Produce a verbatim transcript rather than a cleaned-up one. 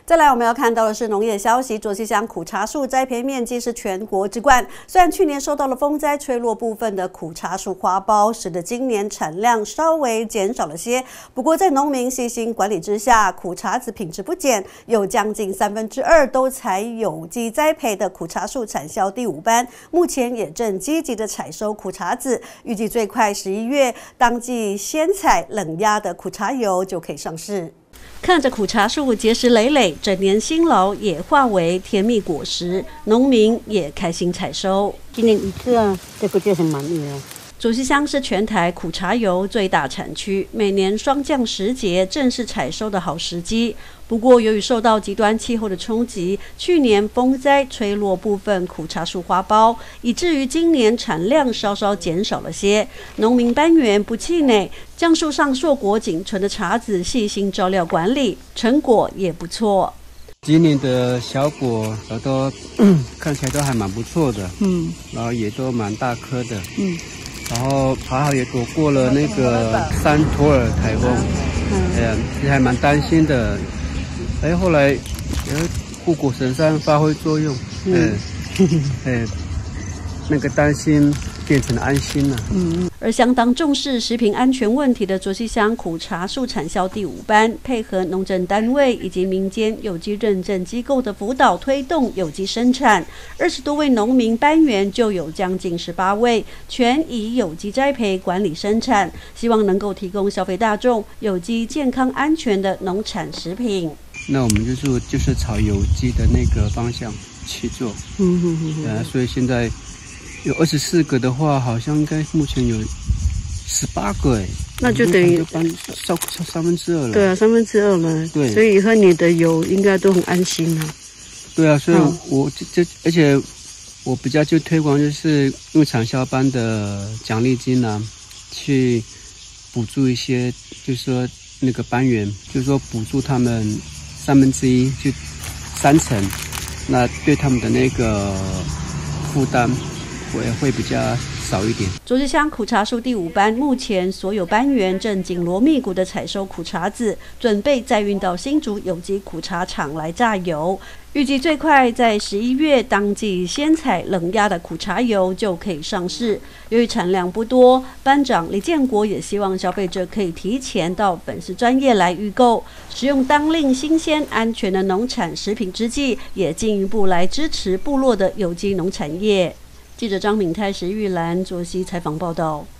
再来，我们要看到的是农业消息。卓溪乡苦茶树栽培面积是全国之冠，虽然去年受到了风灾吹落部分的苦茶树花苞，使得今年产量稍微减少了些。不过，在农民细心管理之下，苦茶籽品质不减，有将近三分之二都采有机栽培的苦茶树产销第五班，目前也正积极的采收苦茶籽，预计最快十一月当季鲜采冷压的苦茶油就可以上市。 看着苦茶树结实累累，整年辛劳也化为甜蜜果实，农民也开心采收。 今年一次啊，这个就是满意了。 卓溪乡是全台苦茶油最大产区，每年霜降时节正是采收的好时机。不过，由于受到极端气候的冲击，去年风灾吹落部分苦茶树花苞，以至于今年产量稍稍减少了些。农民班员不气馁，将树上硕果仅存的茶籽细心照料管理，成果也不错。 今年的小果都看起来都还蛮不错的，嗯，然后也都蛮大颗的，嗯，然后还好也躲过了那个山托尔台风，嗯，哎呀，其实还蛮担心的，哎，后来呃护国神山发挥作用，嗯，哎，那个担心变成了安心了，嗯。 而相当重视食品安全问题的卓溪乡苦茶树产销第五班，配合农政单位以及民间有机认证机构的辅导，推动有机生产。二十多位农民班员就有将近十八位，全以有机栽培管理生产，希望能够提供消费大众有机、健康、安全的农产食品。 那我们就是就是朝有机的那个方向去做，嗯哼哼，对啊，所以现在。 有二十四个的话，好像应该目前有十八个哎， 那就等于超超三分之二了。 对啊，三分之二了。对，所以以后你的油应该都很安心啊。 对啊，所以我这这，而且我比较就推广就是用产销班的奖励金啊，去补助一些，就是说那个班员，就是说补助他们三分之一，就三成，那对他们的那个负担。 我也会比较少一点。 卓溪乡苦茶树第五班目前所有班员正紧锣密鼓的采收苦茶籽，准备再运到新竹有机苦茶厂来榨油。预计最快在十一月当季鲜采冷压的苦茶油就可以上市。由于产量不多，班长李建国也希望消费者可以提前到粉丝专页来预购，使用当令新鲜安全的农产食品之际，也进一步来支持部落的有机农产业。 记者张敏泰、石玉兰卓溪采访报道。